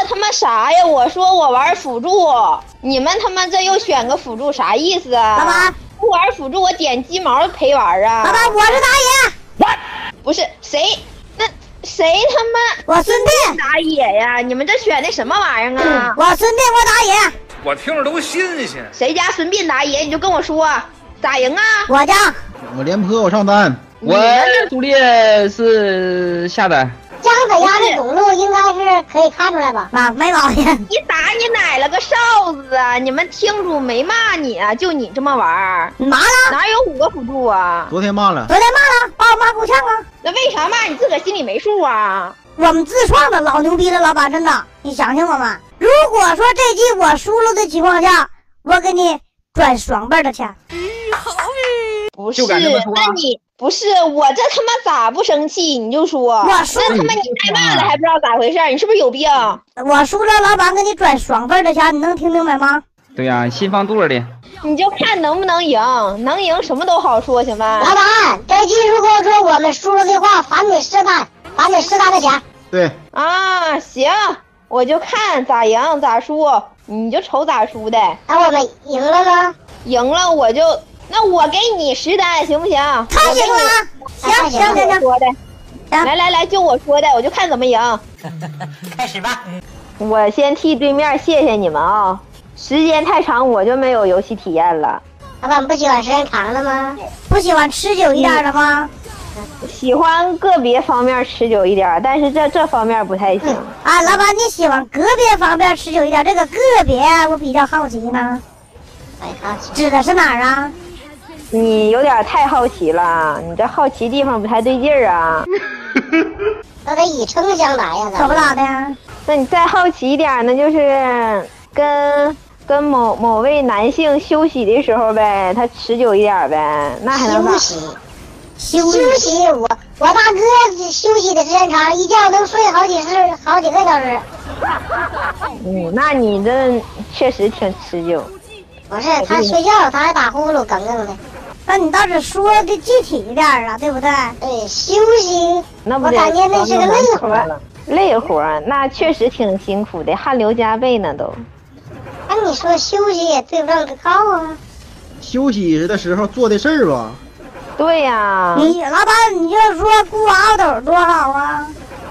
他妈啥呀？我说我玩辅助，你们他妈这又选个辅助，啥意思啊？ 老板， 不玩辅助我点鸡毛陪玩啊？ 老板，我是打野。 不是谁？那谁他妈？ 我孙膑打野呀？你们这选的什么玩意儿啊？ 我孙膑，我打野。 我听着都新鲜。 谁家孙膑打野？你就跟我说，咋赢啊？ 我家。 我廉颇，我上单。 我主力是下单。 姜子牙的公路应该是可以看出来吧？ 啊，没毛病。 你打你奶了个哨子啊！你们听主没骂你啊？就你这么玩儿？ 骂了？ 哪有5个辅助啊？ 昨天骂了， 昨天骂了，把我骂够呛啊！ 那为啥骂你自个儿心里没数啊？ 我们自创的，老牛逼了，老板，真的，你相信我们。如果说这季我输了的情况下，我给你转双倍的钱。 不是，那你不是我这他妈咋不生气？你就说， 我输那他妈你挨骂了还不知道咋回事？你是不是有病？ 我输了，老板给你转双倍的钱，你能听明白吗？ 对呀，心放肚里。 你就看能不能赢，能赢什么都好说，行吧？ 老板，这季如果说我们输了的话，返你10单，返你10单的钱。 对啊，行，我就看咋赢咋输，你就瞅咋输的。 那我们赢了呢？ 赢了我就。那我给你10单行不行？ 太行了，行， 说的，来，就我说的，我就看怎么赢。 开始吧。 我先替对面谢谢你们啊，时间太长我就没有游戏体验了。 老板不喜欢时间长的吗？ 不喜欢持久一点的吗？ 喜欢个别方面持久一点，但是这方面不太行。 啊，老板你喜欢个别方面持久一点，这个个别我比较好奇呢。指的是哪儿啊？ 你有点太好奇了，你这好奇地方不太对劲儿啊。 那得以诚相待呀， 可不咋的呀。 那你再好奇一点呢，就是跟某位男性休息的时候呗，他持久一点呗，那还能休息。我大哥休息的时间长，一觉能睡好几个小时。 那你这确实挺持久。 不是他睡觉，他还打呼噜梗的。 那你倒是说的具体一点啊，对不对？ 对，休息。 那不我感觉那是个累活。 累活，那确实挺辛苦的，汗流浃背呢都。 那你说休息也对不上这靠啊。 休息的时候做的事儿吧。 对呀。 你老板，你就说顾阿斗多好啊。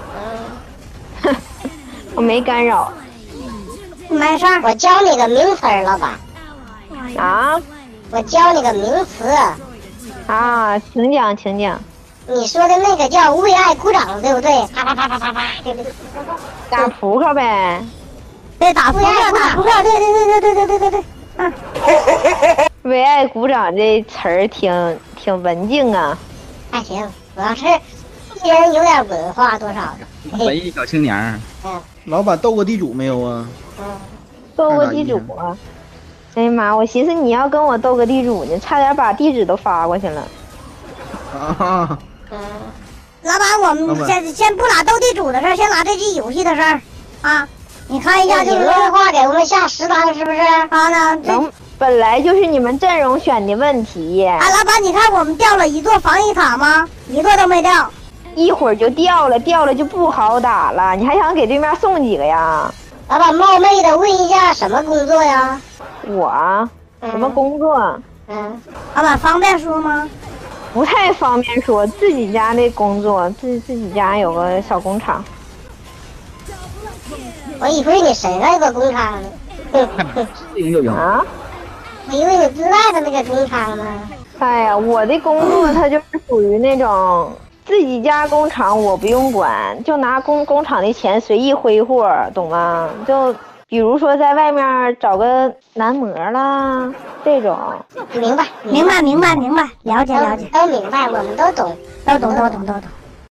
我没干扰。 没事儿， 我教你个名词，老板。 啊？ 我教你个名词。 啊，请讲。 你说的那个叫为爱鼓掌，对不对？啪啪啪啪啪啪，对不对？ 打扑克呗。 对，打扑克，对。嗯。 为爱鼓掌这词儿挺文静啊。 还行，主要是一人有点文化，多少的。 文艺小青年。 老板斗过地主没有啊？ 斗过地主啊。哎呀妈！我寻思你要跟我斗个地主呢，差点把地址都发过去了。 啊！ 老板，我们先不拿斗地主的事儿，先拿这季游戏的事儿啊。你看一下，就是的话给我们下10单，是不是？ 啊， 本来就是你们阵容选的问题。 啊，老板，你看我们掉了1座防御塔吗？1座都没掉， 一会儿就掉了就不好打了。你还想给对面送几个呀？ 老板，冒昧的问一下，什么工作呀？ 我什么工作？ 老板方便说吗？ 不太方便说，自己家的工作，自己家有个小工厂。 我以为你身上有个工厂呢。 自营就赢啊？ 我以为你自带的那个工厂呢。 哎呀，我的工作它就是属于那种自己家工厂，我不用管，就拿工厂的钱随意挥霍，懂吗？就比如说在外面找个男模啦，这种。 明白， 了解。 都明白，我们都懂， 都懂。